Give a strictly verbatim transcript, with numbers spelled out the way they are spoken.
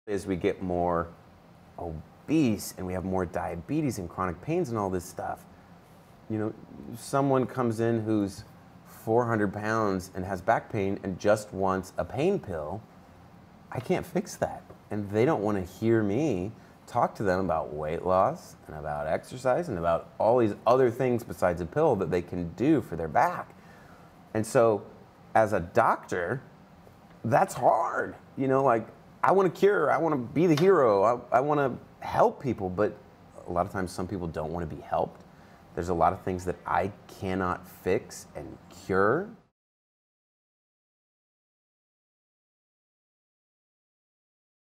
As we get more obese and we have more diabetes and chronic pains and all this stuff, you know, someone comes in who's four hundred pounds and has back pain and just wants a pain pill, I can't fix that. And they don't want to hear me talk to them about weight loss and about exercise and about all these other things besides a pill that they can do for their back. And so as a doctor, that's hard. You know, like, I want to cure, I want to be the hero, I, I want to help people, but a lot of times some people don't want to be helped. There's a lot of things that I cannot fix and cure.